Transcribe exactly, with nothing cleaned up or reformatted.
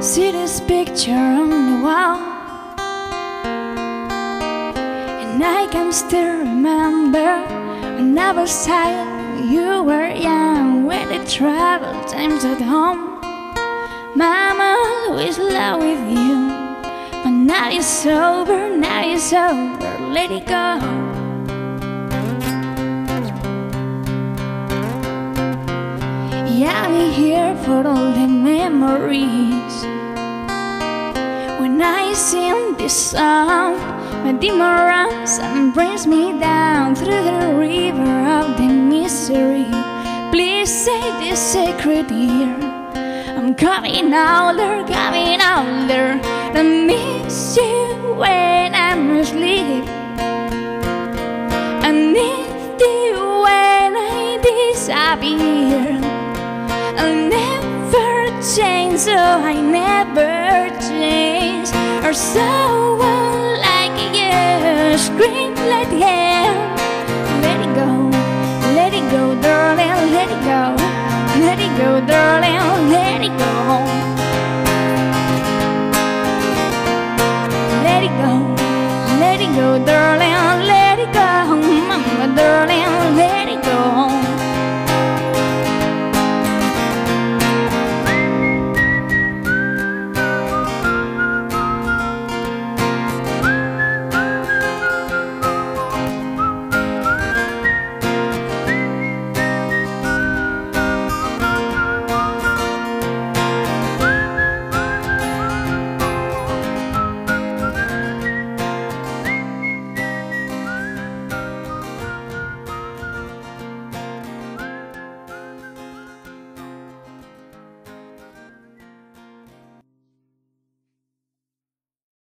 see this picture on the wall, and I can still remember when I was tired, you were young, when the travel times at home. Mama always loved with you, but now it's over, now it's over, let it go. Yeah, I'm here for all the memories. When I sing this song, my demon runs and brings me down through the river of the misery. Please say this sacred year, I'm coming older, coming older. I miss you when I'm asleep, I need you when I disappear. I'll never change, so I never change. Or someone like you scream like hell.